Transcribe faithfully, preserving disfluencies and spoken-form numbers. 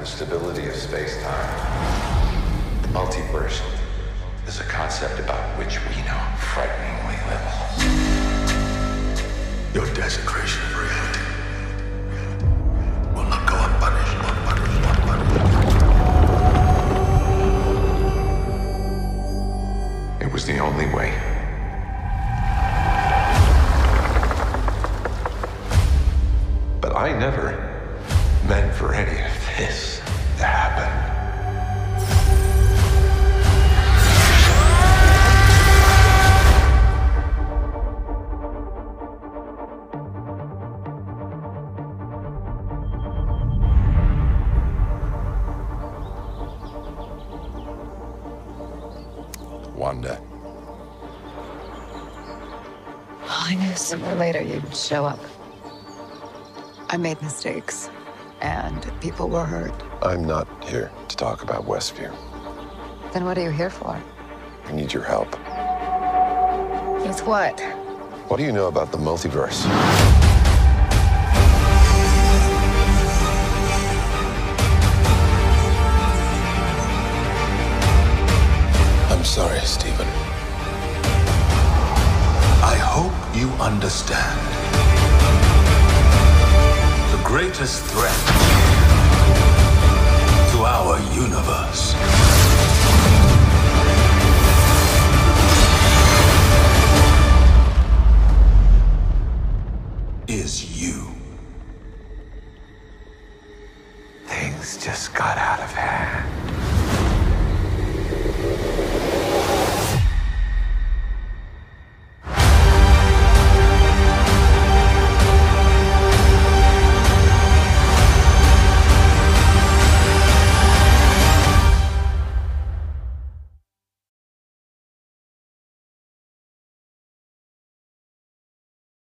the stability of space-time. The multiverse is a concept about which we know frighteningly little. Your desecration of reality will not go unpunished, unpunished, unpunished. It was the only way. But I never meant for any of this to happen. Wanda. I knew sooner or later you'd show up. I made mistakes, and people were hurt. I'm not here to talk about Westview. Then what are you here for? I need your help. With what? What do you know about the multiverse? I'm sorry, Stephen. I hope you understand. The greatest threat to our universe